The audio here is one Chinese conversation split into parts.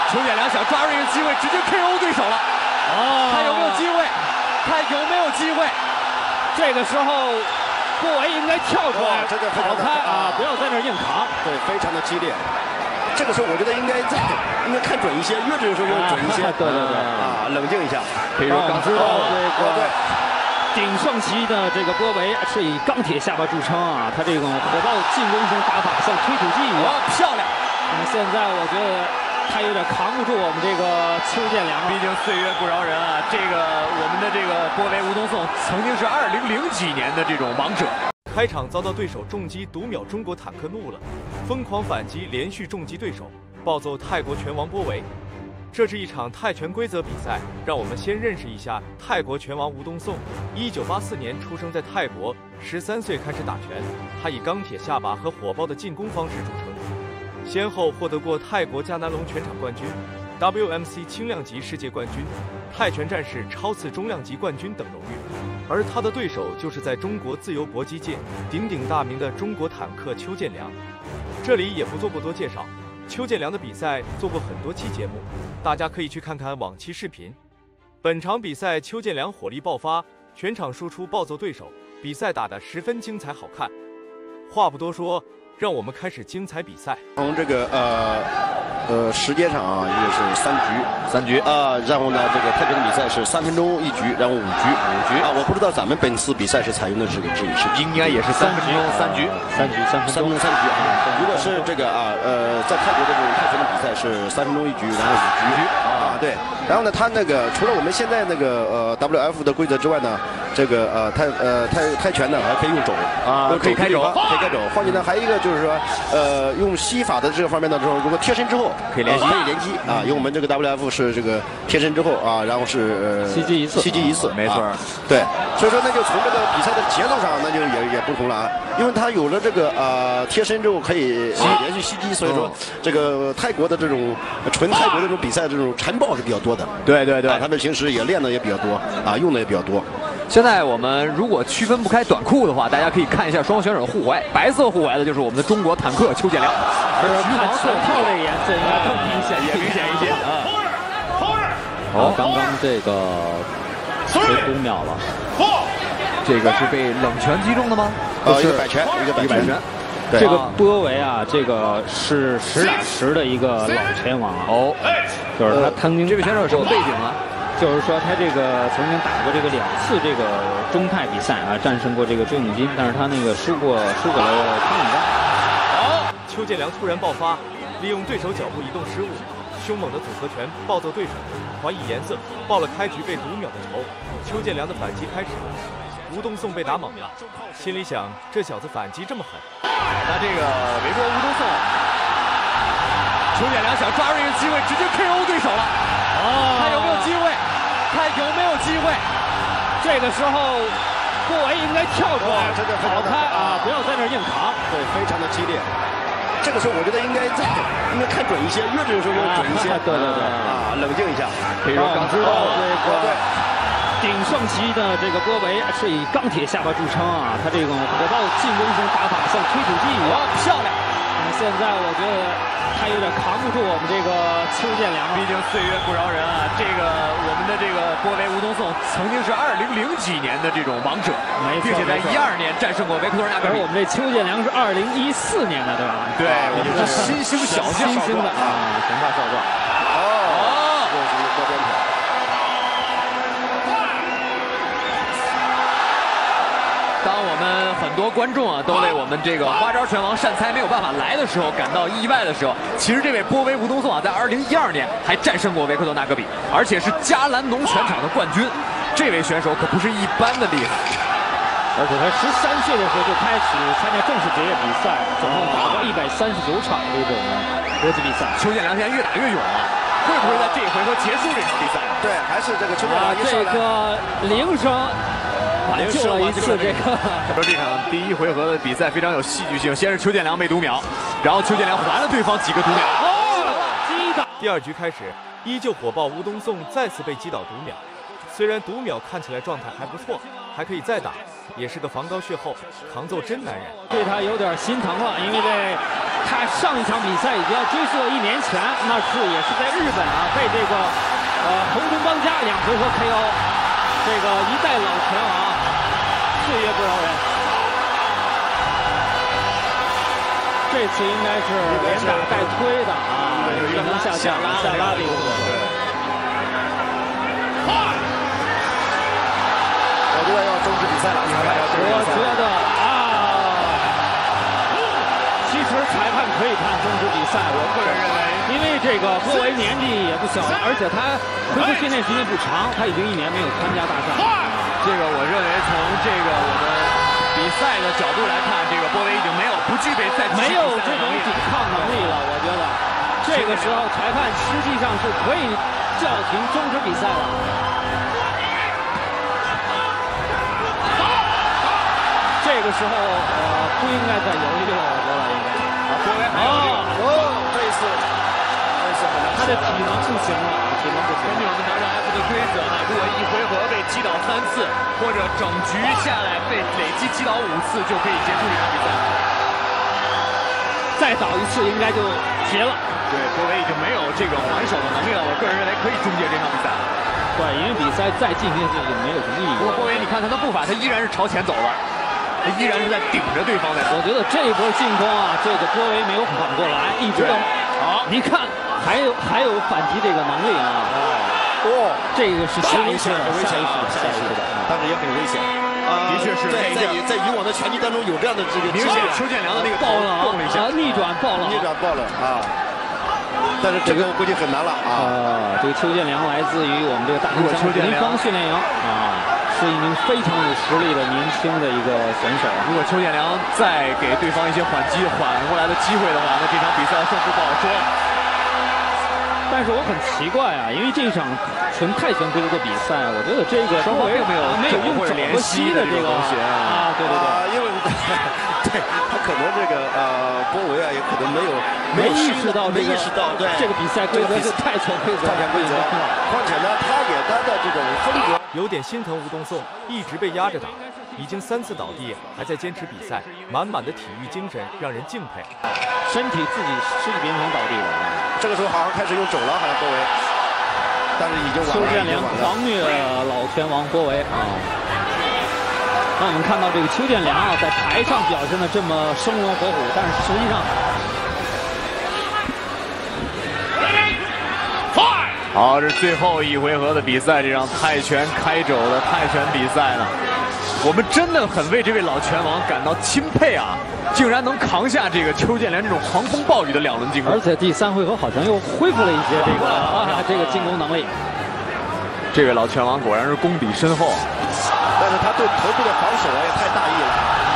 邱建良想抓住一个机会，直接 KO 对手了。看有没有机会，看有没有机会。 这个时候，郭维应该跳出来，跑开啊，不要在那儿硬扛。 对，非常的激烈。这个时候我觉得应该看准一些，越这个时候越准一些。 对冷静一下。 比如刚知道这个鼎盛期的这个郭维是以钢铁下巴著称啊，他这种火爆进攻型打法像推土机一样漂亮。 那么现在我觉得他有点扛不住我们这个邱建良了。 毕竟岁月不饶人啊，这个我们的这个郭维吴东颂曾经是2000几年的这种王者。 开场遭到对手重击读秒，中国坦克怒了，疯狂反击，连续重击对手，暴揍泰国拳王郭维。这是一场泰拳规则比赛，让我们先认识一下泰国拳王吴东颂。1984年出生在泰国，13岁开始打拳。他以钢铁下巴和火爆的进攻方式著称，先后获得过泰国迦南龙全场冠军、WMC 轻量级世界冠军、泰拳战士超次中量级冠军等荣誉。而他的对手就是在中国自由搏击界鼎鼎大名的中国坦克邱建良。这里也不做过多介绍，邱建良的比赛做过很多期节目，大家可以去看看往期视频。本场比赛邱建良火力爆发，全场输出暴揍对手，比赛打得十分精彩好看。话不多说，让我们开始精彩比赛。 从这个时间上啊，也是3局然后呢，这个泰拳的比赛是3分钟1局，然后5局啊。我不知道咱们本次比赛是采用的这个制式， 应该也是3分钟3局 ，3分钟3局啊。如果是这个在泰国的这种泰拳的比赛是3分钟1局，然后5局啊，对。然后呢，他那个除了我们现在那个WF 的规则之外呢，这个泰拳呢还可以用肘啊，可以开肘， 况且呢，还有一个就是说用膝法的这个方面呢，之后如果贴身之后可以连击啊，因为我们这个 WF 是这个贴身之后啊，然后是袭击一次， 没错， 对，所以说那就从这个比赛的节奏上，那就也不同了啊，因为它有了这个贴身之后可以连续袭击，所以说这个泰国的这种纯泰国的这种比赛这种缠抱是比较多的， 对， 他们平时也练的也比较多啊，用的也比较多。 现在我们如果区分不开短裤的话，大家可以看一下双选手护踝，白色护踝的就是我们的中国坦克邱建良， 而橘黄色套的颜色应该更明显一些啊。好，刚刚这个被读秒了， 这个是被冷拳击中的吗？ 一个摆拳。 这个波维啊，这个是实打实的一个老拳王哦， 就是他曾经这位选手有什么背景呢？ 就是说他这个曾经打过这个2次这个中泰比赛啊，战胜过这个追永金，但是他那个输给了汤永章。 好，邱建良突然爆发，利用对手脚步移动失误，凶猛的组合拳暴揍对手，还以颜色，报了开局被读秒的仇。邱建良的反击开始了，吴东颂被打懵了，心里想这小子反击这么狠。 那这个围过吴东颂，邱建良想抓住一个机会，直接 KO 对手了。看有没有机会，看有没有机会。 这个时候，郭维应该跳出来，跑开啊，不要在那儿硬扛。 对，非常的激烈。这个时候我觉得应该看准一些，越这个时候越准一些。 对啊，冷静一下。 比如刚知道这个鼎盛期的这个郭维是以钢铁下巴著称啊，他这种火爆进攻型打法像推土机一样漂亮。 现在我觉得他有点扛不住我们这个邱建良了。 毕竟岁月不饶人啊，这个我们的这个郭维吴东颂曾经是2000几年的这种王者，并且在12年战胜过维克多纳格比。 而我们这邱建良是2014年的，对吧？ 对，我们是新兴小将， 新兴的啊，神话少壮。 又是一个多边腿。 当我们很多观众啊都为我们这个花招拳王单才没有办法来的时候感到意外的时候，其实这位波维吴东颂啊，在2012年还战胜过维克多纳格比，而且是迦南农拳场的冠军。这位选手可不是一般的厉害， 而且他13岁的时候就开始参加正式职业比赛，总共打过139场这种国际比赛。 邱建良现在越打越勇了，会不会在这一回合结束这场比赛？ 对，还是这个邱建良这个铃声。救了一次这个。 说这场第1回合的比赛非常有戏剧性，先是邱建良被读秒，然后邱建良还了对方几个读秒。 击倒。 第2局开始，依旧火爆，吴东颂再次被击倒读秒。虽然读秒看起来状态还不错，还可以再打，也是个防高血厚，扛揍真男人。 对他有点心疼了，因为这他上一场比赛已经要追溯到1年前，那是也是在日本啊，被这个红中邦家2回合 KO， 这个一代老拳王，岁月不饶人。这次应该是连打带推的啊，正常下拉的一个动作。 我觉得要终止比赛了， 我觉得啊，其实裁判可以判终止比赛，我个人认为，因为这个波维年纪也不小了，而且他恢复训练时间不长，他已经1年没有参加大战。 这个我认为从这个我们比赛的角度来看，这个波维已经不具备没有这种抵抗能力了。我觉得这个时候裁判实际上是可以叫停终止比赛了。这个时候不应该再犹豫了，我觉得应该。 波维还有这一次很难， 他的体能不行了，体能不行。 根据我们WF的规则呢，如果1回合被击倒3次，或者整局下来被累计击倒5次，就可以结束这场比赛。 再倒1次应该就结了。 对，波维已经没有这个还手的能力了。我个人认为可以终结这场比赛。 对，因为比赛再进行下去就没有什么意义。 不过波维，你看他的步伐，他依然是朝前走的，他依然是在顶着对方在走。 我觉得这一波进攻啊，这个波维没有缓过来，一直等。好，你看还有反击这个能力啊。这个是下意识的，下意识的， 但是也很危险。 的确是在以往的拳击当中有这样的这个明显邱建良的那个爆了动了一下， 逆转爆了啊！但是这个我估计很难了啊！ 这个邱建良来自于我们这个大竹山林方训练营啊，是一名非常有实力的年轻的一个选手。 如果邱建良再给对方一些缓过来的机会的话，那这场比赛胜负不好说。 但是我很奇怪啊，因为这场纯泰拳规则的比赛，我觉得这个双方并没有用肘和膝的这个东西啊，对， 因为对他可能这个波维啊，也可能没意识到对这个比赛规则是泰拳规则， 况且呢，他的这种风格有点心疼吴东颂，一直被压着打，已经3次倒地，还在坚持比赛，满满的体育精神让人敬佩。 身体变成倒地了。 这个时候好像开始用肘了，好像波维，但是已经晚了。 邱建良狂虐老拳王波维啊！那我们看到这个邱建良啊，在台上表现的这么生龙活虎，但是实际上， 好，这是最后1回合的比赛，这场泰拳开肘的泰拳比赛呢，我们真的很为这位老拳王感到钦佩啊！竟然能扛下这个邱建良这种狂风暴雨的2轮进攻， 而且第3回合好像又恢复了一些这个进攻能力。 这位老拳王果然是功底深厚， 但是他对头部的防守也太大意了。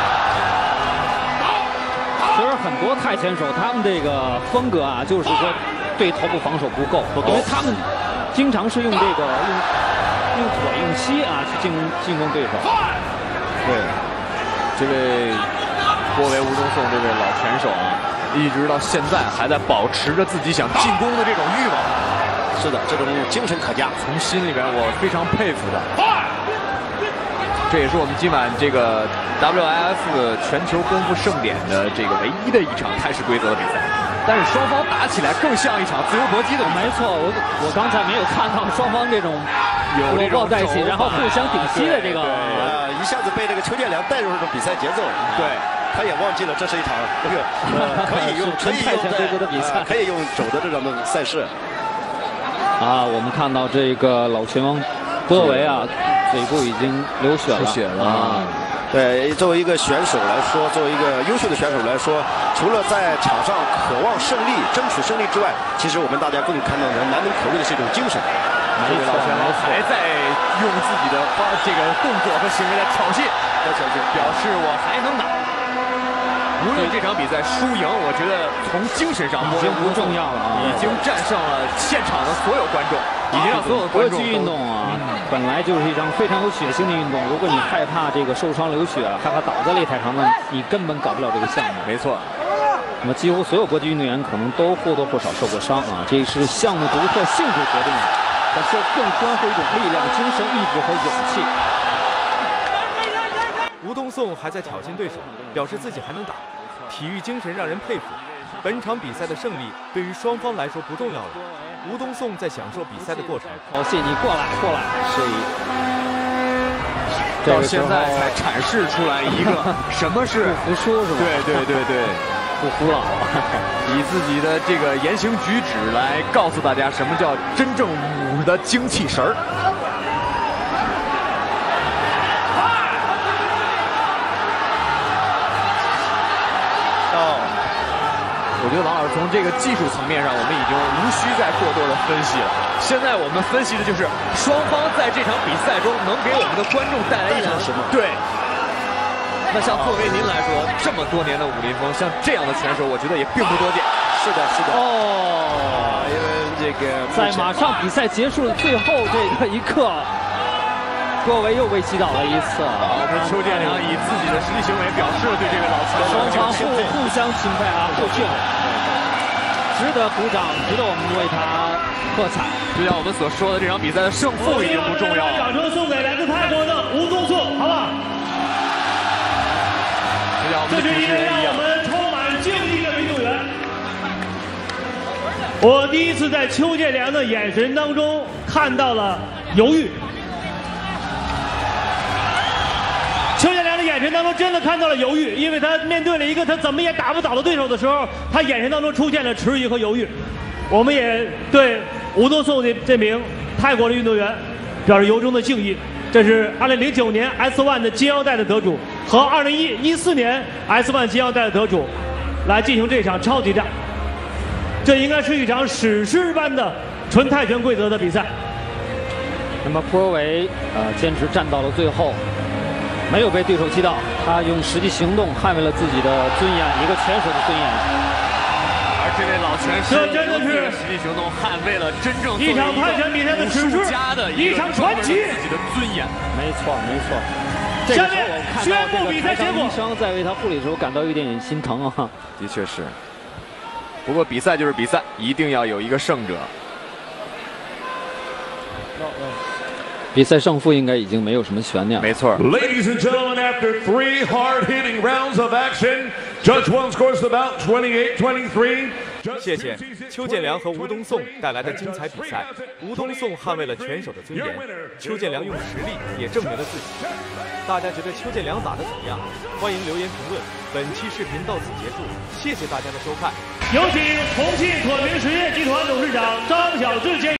其实很多泰拳手他们这个风格啊，就是说对头部防守不够，因为他们经常是用这个用腿用膝啊去进攻对手。 对，这位波维吴东颂这位老拳手啊，一直到现在还在保持着自己想进攻的这种欲望。 是的，这种精神可嘉， 从心里边我非常佩服他。这也是我们今晚这个 WF 全球功夫盛典的这个唯一的一场泰式规则的比赛。但是双方打起来更像一场自由搏击的比赛。 没错，我刚才没有看到双方这种搂抱在一起，然后互相顶膝的这个， 一下子被这个邱建良带入这种比赛节奏。 对。 他也忘记了这是一场这个可以用泰拳规则的比赛， 可以用肘的这种的赛事。 啊，我们看到这个老拳王波维啊，嘴部已经流血了啊。 对，作为一个选手来说，作为一个优秀的选手来说，除了在场上渴望胜利、争取胜利之外，其实我们大家更看到的难能可贵的是一种精神。 这位老拳王还在用自己的这个动作和行为来挑衅，表示我还能打。无论这场比赛输赢，我觉得从精神上已经不重要了啊， 已经战胜了现场的所有观众，已经让所有的观众。 搏击运动啊，本来就是一场非常有血腥的运动。如果你害怕这个受伤流血，害怕倒在擂台上呢，你根本搞不了这个项目。 没错。 那么几乎所有搏击运动员可能都或多或少受过伤啊，这是项目独特性质决定的，但是更关乎一种力量、精神意志和勇气。 吴东颂还在挑衅对手，表示自己还能打，体育精神让人佩服。 本场比赛的胜利对于双方来说不重要了。吴东颂在享受比赛的过程。 好，谢你过来，是到现在才阐释出来一个什么是不服输是吧？ 对， 不服老， 以自己的这个言行举止来告诉大家什么叫真正武的精气神儿。我觉得王老师从这个技术层面上，我们已经无需再过多的分析了。现在我们分析的就是双方在这场比赛中能给我们的观众带来一场什么？对。那像作为您来说，这么多年的武林风，像这样的拳手，我觉得也并不多见。 是的。 哦， 因为这个在马上比赛结束的最后这个一刻，郭维又被击倒了一次。 我们邱建良以自己的实际行为表示了对这位老拳手的双方互相钦佩啊，互敬，值得鼓掌，值得我们为他喝彩。 就像我们所说的，这场比赛的胜负已经不重要了。 掌声送给来自泰国的吴东颂，好不好？这是一个让我们充满敬意的运动员。我第一次在邱建良的眼神当中看到了犹豫。邱建良的眼神当中真的看到了犹豫，因为他面对了一个他怎么也打不倒的对手的时候，他眼神当中出现了迟疑和犹豫。我们也对吴东颂这名泰国的运动员表示由衷的敬意。这是2009年 S1 的金腰带的得主和2014年 S1 金腰带的得主来进行这场超级战，这应该是一场史诗般的纯泰拳规则的比赛。 那么郭维坚持站到了最后，没有被对手击倒，他用实际行动捍卫了自己的尊严，一个拳手的尊严。 而这位老拳师这真的是实际行动捍卫了真正一场泰拳比赛的史诗，一场传奇， 自己的尊严。 没错。 下面宣布比赛结果。 医生在为他护理的时候感到有点心疼啊。 的确是，不过比赛就是比赛，一定要有一个胜者。 比赛胜负应该已经没有什么悬念了。 没错。 Ladies and gentlemen, after 3 hard-hitting rounds of action, Judge One scores the bout 28-23. 谢谢邱建良和吴东颂带来的精彩比赛。吴东颂捍卫了拳手的尊严，邱建良用实力也证明了自己。大家觉得邱建良打得怎么样？欢迎留言评论。本期视频到此结束，谢谢大家的收看。 有请重庆可明实业集团董事长张晓志先生。